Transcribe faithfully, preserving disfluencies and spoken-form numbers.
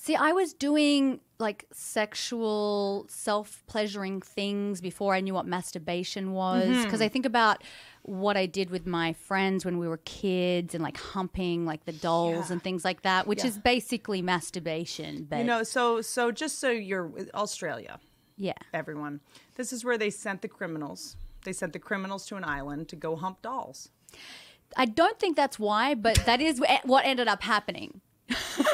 See, I was doing like sexual self-pleasuring things before I knew what masturbation was. Because Mm-hmm. I think about what I did with my friends when we were kids and like humping like the dolls Yeah. and things like that, which Yeah. is basically masturbation. But You know, so so just so you're Australia, yeah. everyone. This is where they sent the criminals. They sent the criminals to an island to go hump dolls. I don't think that's why, but that is what ended up happening.